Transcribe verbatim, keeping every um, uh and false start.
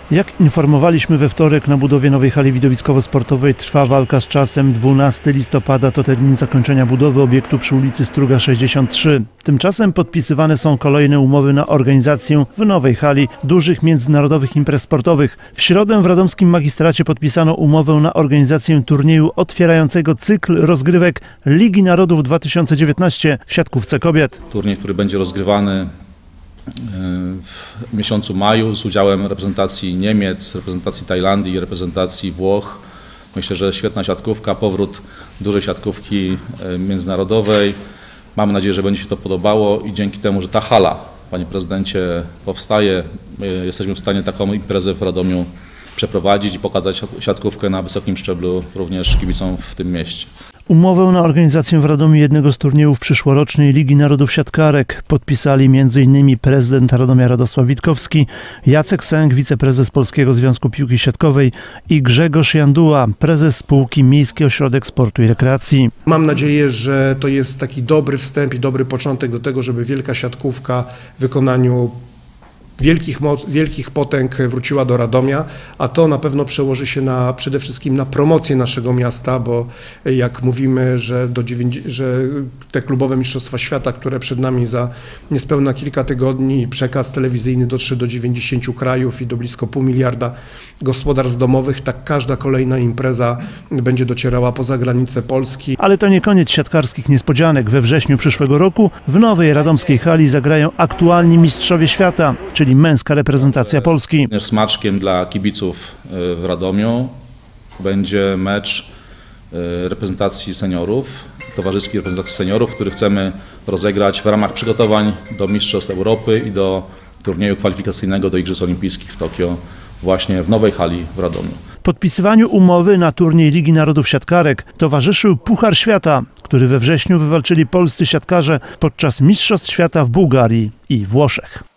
Jak informowaliśmy we wtorek, na budowie nowej hali widowiskowo-sportowej trwa walka z czasem. dwunastego listopada to termin zakończenia budowy obiektu przy ulicy Struga sześćdziesiąt trzy. Tymczasem podpisywane są kolejne umowy na organizację w nowej hali dużych międzynarodowych imprez sportowych. W środę w radomskim magistracie podpisano umowę na organizację turnieju otwierającego cykl rozgrywek Ligi Narodów dwa tysiące dziewiętnaście w siatkówce kobiet. Turniej, który będzie rozgrywany w miesiącu maju z udziałem reprezentacji Niemiec, reprezentacji Tajlandii i reprezentacji Włoch. Myślę, że świetna siatkówka, powrót dużej siatkówki międzynarodowej. Mamy nadzieję, że będzie się to podobało i dzięki temu, że ta hala, panie prezydencie, powstaje, jesteśmy w stanie taką imprezę w Radomiu przeprowadzić i pokazać siatkówkę na wysokim szczeblu również kibicom w tym mieście. Umowę na organizację w Radomiu jednego z turniejów przyszłorocznej Ligi Narodów Siatkarek podpisali m in prezydent Radomia Radosław Witkowski, Jacek Sęk, wiceprezes Polskiego Związku Piłki Siatkowej i Grzegorz Janduła, prezes spółki Miejski Ośrodek Sportu i Rekreacji. Mam nadzieję, że to jest taki dobry wstęp i dobry początek do tego, żeby wielka siatkówka w wykonaniu Wielkich, moc, wielkich potęg wróciła do Radomia, a to na pewno przełoży się na, przede wszystkim na promocję naszego miasta, bo jak mówimy, że, do że te klubowe mistrzostwa świata, które przed nami za niespełna kilka tygodni, przekaz telewizyjny dotrze do dziewięćdziesięciu krajów i do blisko pół miliarda gospodarstw domowych, tak każda kolejna impreza będzie docierała poza granice Polski. Ale to nie koniec siatkarskich niespodzianek. We wrześniu przyszłego roku w nowej radomskiej hali zagrają aktualni mistrzowie świata, czyli męska reprezentacja Polski. Smaczkiem dla kibiców w Radomiu będzie mecz reprezentacji seniorów, towarzyskiej reprezentacji seniorów, który chcemy rozegrać w ramach przygotowań do Mistrzostw Europy i do turnieju kwalifikacyjnego do Igrzysk Olimpijskich w Tokio właśnie w nowej hali w Radomiu. Podpisywaniu umowy na turniej Ligi Narodów Siatkarek towarzyszył Puchar Świata, który we wrześniu wywalczyli polscy siatkarze podczas Mistrzostw Świata w Bułgarii i Włoszech.